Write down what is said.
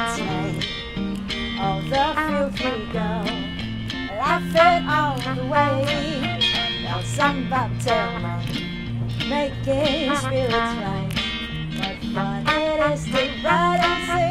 take all the filthy girl, laughing all the way. Now somebody tell me, making spirits right, but what it is to ride and sing.